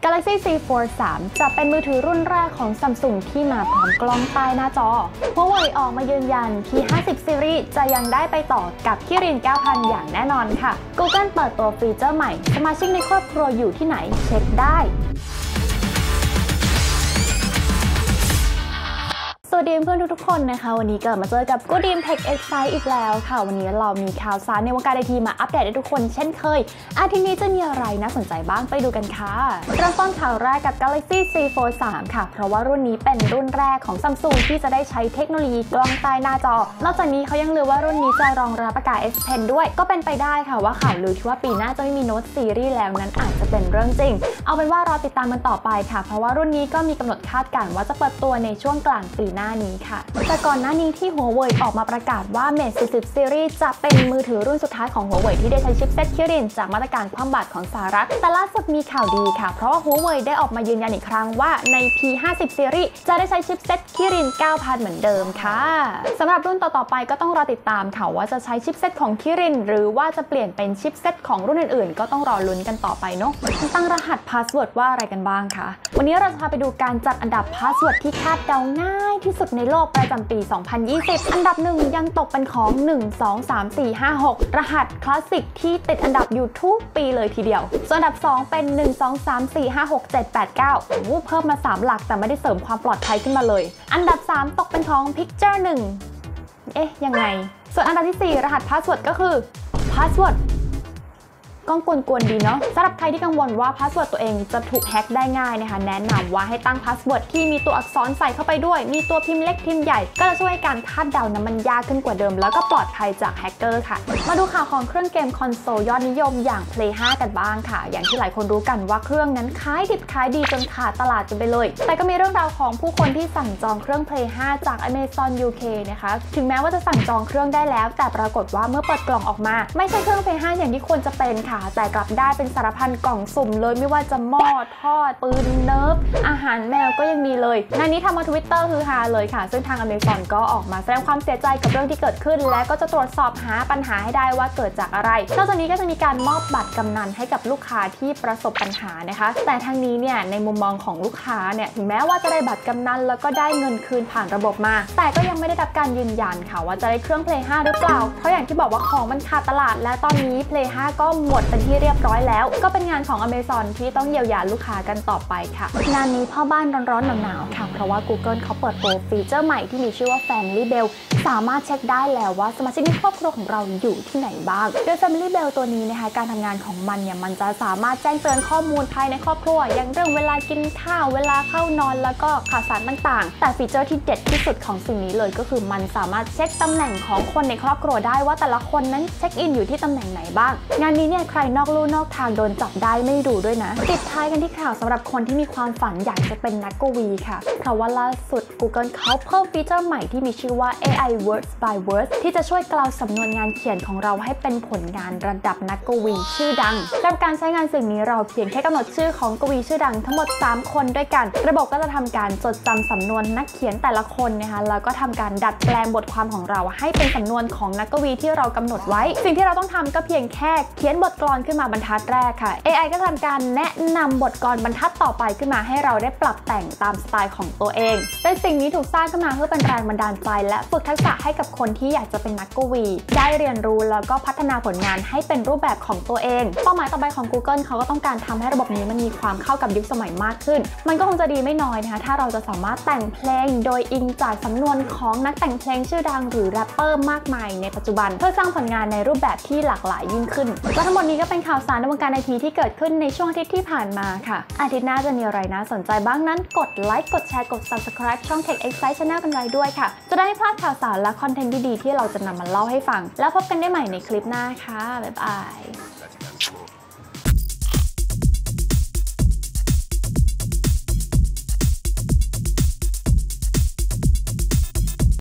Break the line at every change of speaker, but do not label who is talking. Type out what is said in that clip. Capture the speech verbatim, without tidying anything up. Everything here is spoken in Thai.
Galaxy ซี โฟร์ ทรี จะเป็นมือถือรุ่นแรกของ Samsung ที่มาพร้อมกล้องใต้หน้าจอ Huawei ออกมายืนยัน พี ห้าสิบ Series จะยังได้ไปต่อกับ Kirin เก้าพัน อย่างแน่นอนค่ะ Google เปิดตัวฟีเจอร์ใหม่สมาชิกในครอบครัวอยู่ที่ไหนเช็คได้สวัสดีเพื่อนทุกๆคนนะคะวันนี้เกิดมาเจอกับ Good Dream Tech Excite อีกแล้วค่ะวันนี้เรามีข่าวสารในวงการไอทีมาอัปเดตให้ทุกคนเช่นเคยอาทิตย์นี้จะมีอะไรน่าสนใจบ้างไปดูกันค่ะเริ่มต้นข่าวแรกกับ Galaxy ซี โฟร์ ทรี ค่ะเพราะว่ารุ่นนี้เป็นรุ่นแรกของ Samsung ที่จะได้ใช้เทคโนโลยีกล้องใต้หน้าจอนอกจากนี้เขายังลือว่ารุ่นนี้จะรองรับประกาศ เอส เท็น ด้วยก็เป็นไปได้ค่ะว่าข่าวลือที่ว่าปีหน้าจะไม่มี Note Series แล้วนั้นอาจจะเป็นเรื่องจริงเอาเป็นว่ารอติดตามมันต่อไปค่ะเพราะว่ารุ่นนี้ก็มีกำหนดคาดการณ์ว่าจะเปิดตัวในช่วงกลางปีหน้านี้ค่ะแต่ก่อนหน้านี้ที่ Huawei ออกมาประกาศว่า Mate สี่สิบ Series จะเป็นมือถือรุ่นสุดท้ายของ Huawei ที่ได้ใช้ชิปเซ็ต Kirin จากมาตรการคว่ำบาตรของสหรัฐแต่ล่าสุดมีข่าวดีค่ะเพราะว่า Huawei ได้ออกมายืนยันอีกครั้งว่าใน พี ห้าสิบ Series จะได้ใช้ชิปเซ็ต Kirin เก้าพัน เหมือนเดิมค่ะสำหรับรุ่นต่อๆไปก็ต้องรอติดตามค่ะว่าจะใช้ชิปเซ็ตของ Kirin หรือว่าจะเปลี่ยนเป็นชิปเซ็ตของรุ่นอื่นๆก็ต้องรอลุ้นกันต่อไปเนาะตั้งรหัสพาสเวิร์ดว่าอะไรกันบ้างคะวันนี้เราจะพาไปดูการจัดอันดับพาสเวิร์ดที่คาดเดาง่ายที่สุดในโลกประจำปี สองพันยี่สิบ อันดับหนึ่งยังตกเป็นของ หนึ่ง สอง สาม สี่ ห้า หก รหัสคลาสสิกที่ติดอันดับอยู่ทุกปีเลยทีเดียวส่วนอันดับสองเป็น หนึ่ง สอง สาม สี่ ห้า หก เจ็ด แปด เก้า โอ้โหเพิ่มมาสามหลักแต่ไม่ได้เสริมความปลอดภัยขึ้นมาเลยอันดับสามตกเป็นของ Picture หนึ่ง เอ๊ะยังไงส่วนอันดับที่สี่รหัสพาสเวิร์ดก็คือพาสเวิร์ดก็กวนๆดีเนาะสำหรับใครที่กังวลว่าพาสเวิร์ดตัวเองจะถูกแฮ็กได้ง่ายนะคะแนะนำว่าให้ตั้งพาสเวิร์ดที่มีตัวอักษรใส่เข้าไปด้วยมีตัวพิมพ์เล็กพิมพ์ใหญ่ก็จะช่วยการคาดเดานั้นมันยากขึ้นกว่าเดิมแล้วก็ปลอดภัยจากแฮกเกอร์ค่ะมาดูข่าวของเครื่องเกมคอนโซลยอดนิยมอย่าง Play ห้า กันบ้างค่ะอย่างที่หลายคนรู้กันว่าเครื่องนั้นขายดิบขายดีจนขาดตลาดกันไปเลยแต่ก็มีเรื่องราวของผู้คนที่สั่งจองเครื่อง Play ห้า จาก Amazon ยู เค นะคะถึงแม้ว่าจะสั่งจองเครื่องได้แล้วแต่ปรากฏว่าเมื่อเปิดกล่องออกมาไม่ใช่เครื่อง Play ห้า อย่างที่ควรจะเป็นค่ะแต่กลับได้เป็นสารพันกล่องสุ่มเลยไม่ว่าจะหม้อทอดปืนเนิร์ฟอาหารแมวก็ยังมีเลยงานนี้ทำมา Twitter ฮือฮาเลยค่ะซึ่งทาง Amazon ก็ออกมาแสดงความเสียใจกับเรื่องที่เกิดขึ้นและก็จะตรวจสอบหาปัญหาให้ได้ว่าเกิดจากอะไรนอกจากนี้ก็จะมีการมอบบัตรกำนันให้กับลูกค้าที่ประสบปัญหานะคะแต่ทั้งนี้เนี่ยในมุมมองของลูกค้าเนี่ยถึงแม้ว่าจะได้บัตรกำนันแล้วก็ได้เงินคืนผ่านระบบมาแต่ก็ยังไม่ได้รับการยืนยันค่ะว่าจะได้เครื่อง Play ห้า หรือเปล่าเพราะอย่างที่บอกว่าของมันขาดตลาดและตอนนี้ Play ห้า ก็หมดเป็นที่เรียบร้อยแล้วก็เป็นงานของ Amazon ที่ต้องเยียวยาลูกค้ากันต่อไปค่ะงานนี้พ่อบ้านร้อนๆหนาวๆค่ะเพราะว่า Google เขาเปิดตัวฟีเจอร์ใหม่ที่มีชื่อว่า Family Bell สามารถเช็คได้แล้วว่าสมาชิกในครอบครัวของเราอยู่ที่ไหนบ้างโดย Family Bell ตัวนี้นะคะการทำงานของมันเนี่ยมันจะสามารถแจ้งเตือนข้อมูลภายในครอบครัวอย่างเรื่องเวลากินข้าวเวลาเข้านอนแล้วก็ข่าวสารต่างๆแต่ฟีเจอร์ที่เด็ดที่สุดของสิ่งนี้เลยก็คือมันสามารถเช็คตำแหน่งของคนในครอบครัวได้ว่าแต่ละคนนั้นเช็คอินอยู่ที่ตำแหน่งไหนบ้างงานนี้เนี่ยใครนอกลู่นอกทางโดนจับได้ไม่ดูด้วยนะปิดท้ายกันที่ข่าวสำหรับคนที่มีความฝันอยากจะเป็นนักกวีค่ะเพราะว่าล่าสุด Google เขาเพิ่มฟีเจอร์ใหม่ที่มีชื่อว่า เอ ไอ Words by Words ที่จะช่วยกล่าวสำนวนงานเขียนของเราให้เป็นผลงานระดับนักกวีชื่อดังสำหรับการใช้งานสิ่งนี้เราเพียงแค่กำหนดชื่อของกวีชื่อดังทั้งหมดสามคนด้วยกันระบบก็จะทำการจดจำสำนวนนักเขียนแต่ละคนนะคะแล้วก็ทำการดัดแปลงบทความของเราให้เป็นสำนวนของนักกวีที่เรากำหนดไว้สิ่งที่เราต้องทำก็เพียงแค่เขียนบทกลอนขึ้นมาบรรทัดแรกค่ะ เอ ไอ ก็ทำการแนะนำบทกลอนบรรทัดต่อไปขึ้นมาให้เราได้ปรับแต่งตามสไตล์ของตัวเองโดยสิ่งนี้ถูกสร้างขึ้นมาเพื่อเป็นแรงบันดาลใจและฝึกทักษะให้กับคนที่อยากจะเป็นนักกวีได้เรียนรู้แล้วก็พัฒนาผลงานให้เป็นรูปแบบของตัวเองเป้าหมายต่อไปของ Google เขาก็ต้องการทำให้ระบบนี้มันมีความเข้ากับยุคสมัยมากขึ้นมันก็คงจะดีไม่น้อยนะคะถ้าเราจะสามารถแต่งเพลงโดยอิงจากสำนวนของนักแต่งเพลงชื่อดังหรือแรปเปอร์มากมายในปัจจุบันเพื่อสร้างผลงานในรูปแบบที่หลากหลายยิ่งขึ้นและทั้งหมดนี้ก็เป็นข่าวสารในวงการไอทีที่เกิดขึ้นในช่วงอาทิตย์ที่ผ่านมาค่ะอาทิตย์หน้าจะมีอะไรน่าสนใจบ้างนั้นกดไลค์กดแชร์กด Subscribe ช่อง Tech Excite Channel กันไว้ด้วยค่ะจะได้ไม่พลาดข่าวสารและคอนเทนต์ดีๆที่เราจะนำมาเล่าให้ฟังแล้วพบกันได้ใหม่ในคลิปหน้าค่ะบ๊ายบาย